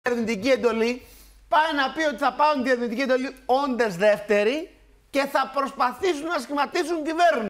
Διερευνητική εντολή, πάει να πει ότι θα πάρουν διερευνητική εντολή όντες δεύτερη και θα προσπαθήσουν να σχηματίσουν κυβέρνηση.